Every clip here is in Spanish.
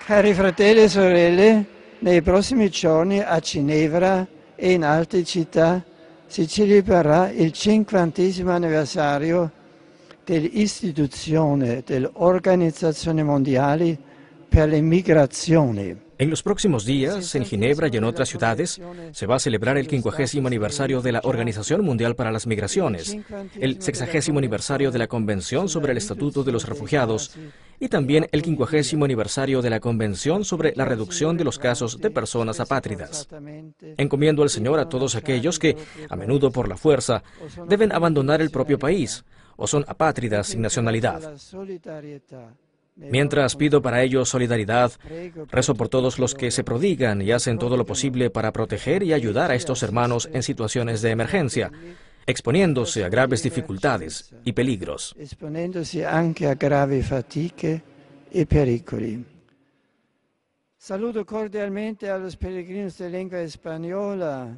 Cari fratelli e sorelle, nei prossimi giorni a Ginevra e in altre città si celebrerà il 50° anniversario dell'istituzione dell'Organizzazione Mondiale per le Migrazioni. En los próximos días, en Ginebra y en otras ciudades, se va a celebrar el 50º aniversario de la Organización Mundial para las Migraciones, el 60º aniversario de la Convención sobre el Estatuto de los Refugiados y también el 50º aniversario de la Convención sobre la reducción de los casos de personas apátridas. Encomiendo al Señor a todos aquellos que, a menudo por la fuerza, deben abandonar el propio país o son apátridas sin nacionalidad. Mientras pido para ellos solidaridad, rezo por todos los que se prodigan y hacen todo lo posible para proteger y ayudar a estos hermanos en situaciones de emergencia, exponiéndose a graves dificultades y peligros. Esponendosi anche a gravi fatiche e pericoli. Saluto cordialmente a los peregrinos de lengua española,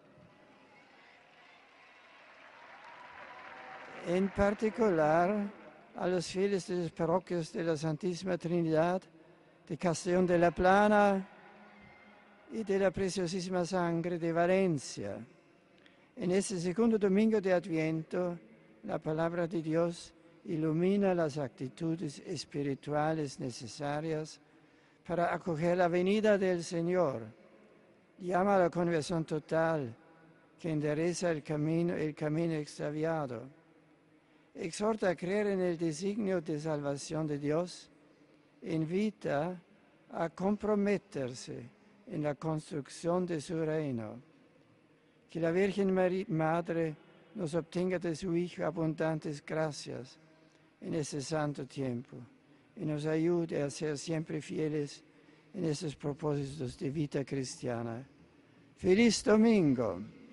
en particular a los fieles de las parroquias de la Santísima Trinidad, de Castellón de la Plana y de la Preciosísima Sangre de Valencia. En este segundo domingo de Adviento, la palabra de Dios ilumina las actitudes espirituales necesarias para acoger la venida del Señor. Llama a la conversión total, que endereza el camino extraviado. Exhorta a creer en el designio de salvación de Dios, invita a comprometerse en la construcción de su reino. Que la Virgen Madre nos obtenga de su Hijo abundantes gracias en este santo tiempo y nos ayude a ser siempre fieles en estos propósitos de vida cristiana. ¡Feliz domingo!